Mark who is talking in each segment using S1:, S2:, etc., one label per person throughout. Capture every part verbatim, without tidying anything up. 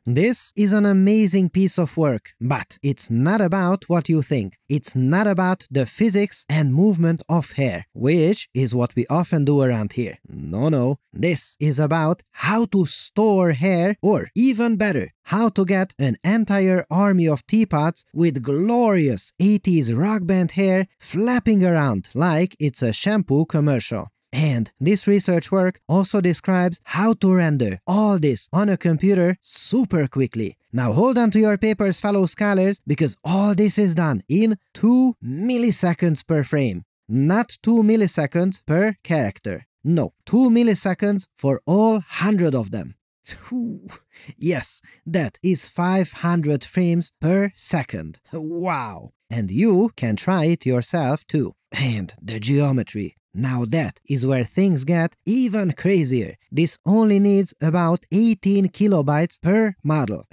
S1: This is an amazing piece of work, but it's not about what you think. It's not about the physics and movement of hair, which is what we often do around here. No, no. This is about how to store hair, or even better, how to get an entire army of teapots with glorious eighties rock band hair flapping around like it's a shampoo commercial. And this research work also describes how to render all this on a computer super quickly. Now hold on to your papers, fellow scholars, because all this is done in two milliseconds per frame. Not two milliseconds per character. No, two milliseconds for all hundred of them. Yes, that is five hundred frames per second. Wow! And you can try it yourself too. And the geometry. Now that is where things get even crazier. This only needs about eighteen kilobytes per model.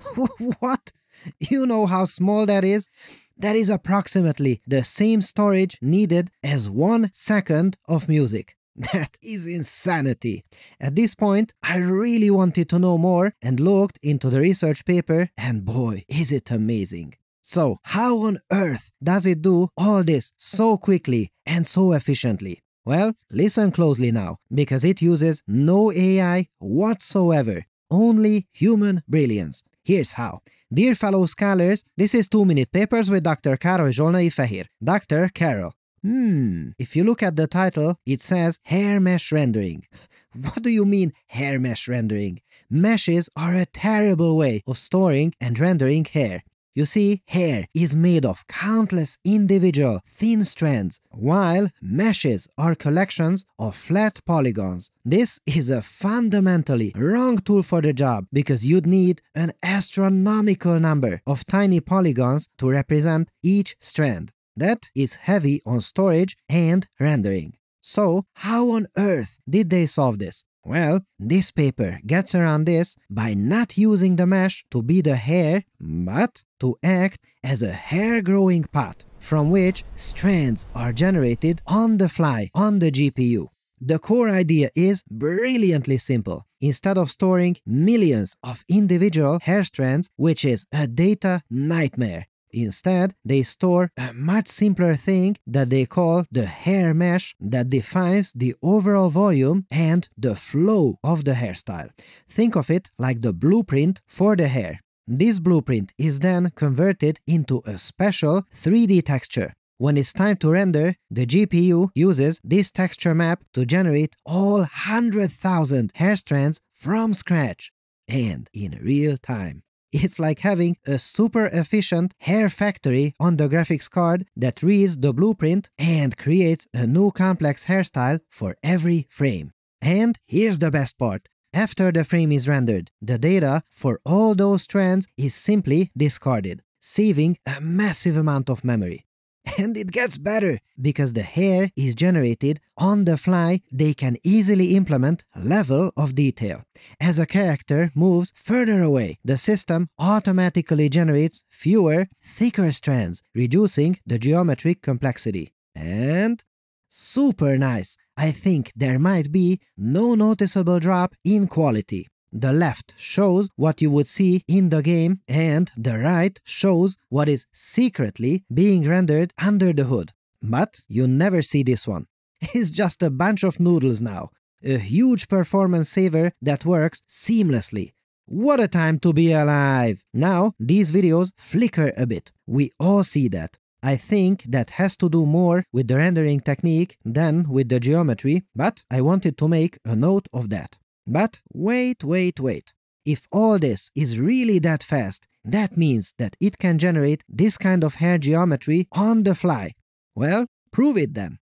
S1: What? You know how small that is? That is approximately the same storage needed as one second of music. That is insanity. At this point, I really wanted to know more and looked into the research paper, and boy, is it amazing. So, how on earth does it do all this so quickly and so efficiently? Well, listen closely now, because it uses no A I whatsoever, only human brilliance. Here's how. Dear fellow scholars, this is two minute Papers with Doctor Károly Zsolnai Fehér. Doctor Carol. Hmm, if you look at the title, it says hair mesh rendering. What do you mean hair mesh rendering? Meshes are a terrible way of storing and rendering hair. You see, hair is made of countless individual thin strands, while meshes are collections of flat polygons. This is a fundamentally wrong tool for the job, because you'd need an astronomical number of tiny polygons to represent each strand. That is heavy on storage and rendering. So, how on earth did they solve this? Well, this paper gets around this by not using the mesh to be the hair, but to act as a hair-growing pot, from which strands are generated on the fly on the G P U. The core idea is brilliantly simple. Instead of storing millions of individual hair strands, which is a data nightmare, instead, they store a much simpler thing that they call the hair mesh that defines the overall volume and the flow of the hairstyle. Think of it like the blueprint for the hair. This blueprint is then converted into a special three D texture. When it's time to render, the G P U uses this texture map to generate all one hundred thousand hair strands from scratch and in real time. It's like having a super efficient hair factory on the graphics card that reads the blueprint and creates a new complex hairstyle for every frame. And here's the best part. After the frame is rendered, the data for all those strands is simply discarded, saving a massive amount of memory. And it gets better, because the hair is generated on the fly. They can easily implement level of detail. As a character moves further away, the system automatically generates fewer, thicker strands, reducing the geometric complexity. And super nice! I think there might be no noticeable drop in quality. The left shows what you would see in the game, and the right shows what is secretly being rendered under the hood. But you never see this one. It's just a bunch of noodles now. A huge performance saver that works seamlessly. What a time to be alive! Now, these videos flicker a bit. We all see that. I think that has to do more with the rendering technique than with the geometry, but I wanted to make a note of that. But wait, wait, wait. If all this is really that fast, that means that it can generate this kind of hair geometry on the fly. Well, prove it then.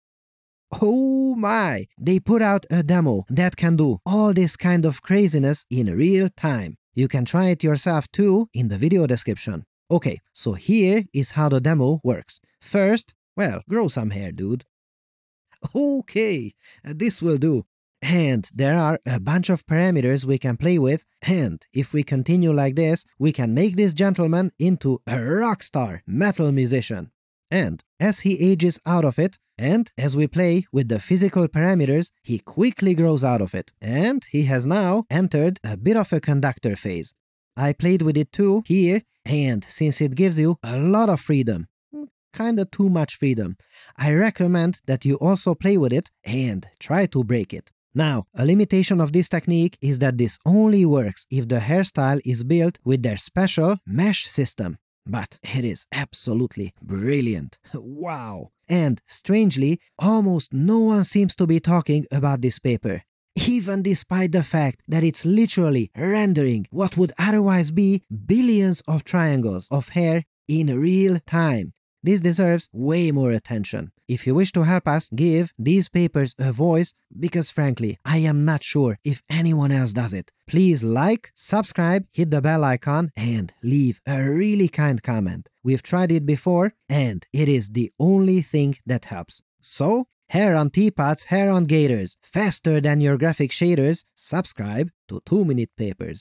S1: Oh my! They put out a demo that can do all this kind of craziness in real time. You can try it yourself too in the video description. Okay, so here is how the demo works. First, well, grow some hair, dude. Okay, this will do. And there are a bunch of parameters we can play with, and if we continue like this, we can make this gentleman into a rock star metal musician. And as he ages out of it, and as we play with the physical parameters, he quickly grows out of it, and he has now entered a bit of a conductor phase. I played with it too here, and since it gives you a lot of freedom, kinda too much freedom, I recommend that you also play with it and try to break it. Now, a limitation of this technique is that this only works if the hairstyle is built with their special mesh system. But it is absolutely brilliant. Wow! And strangely, almost no one seems to be talking about this paper, even despite the fact that it's literally rendering what would otherwise be billions of triangles of hair in real time. This deserves way more attention. If you wish to help us give these papers a voice, because frankly, I am not sure if anyone else does it, please like, subscribe, hit the bell icon, and leave a really kind comment. We've tried it before, and it is the only thing that helps. So, hair on teapots, hair on gators, faster than your graphic shaders, subscribe to two minute papers.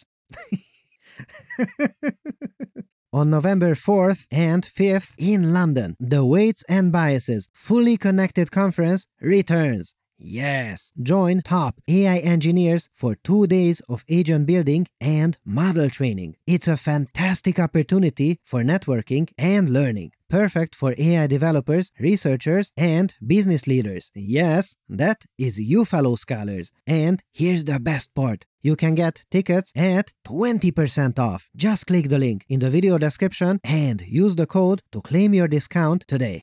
S1: On November fourth and fifth in London, the Weights and Biases Fully Connected Conference returns. Yes! Join top A I engineers for two days of agent building and model training. It's a fantastic opportunity for networking and learning. Perfect for A I developers, researchers, and business leaders. Yes, that is you fellow scholars. And here's the best part. You can get tickets at twenty percent off. Just click the link in the video description and use the code to claim your discount today.